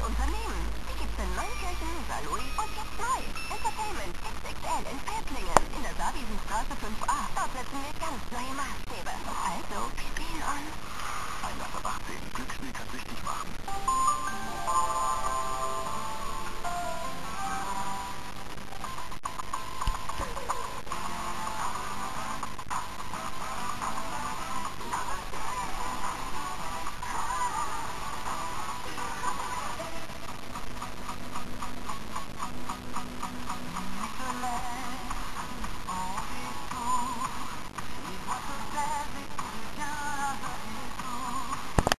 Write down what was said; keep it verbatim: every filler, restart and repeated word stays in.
Unternehmen. Die gibt's in Neunkirchen, Saarlouis und jetzt neu. Entertainment X X L in Velplingen in der Saarwiesenstraße fünf a. Dort setzen wir ganz neue Maßstäbe.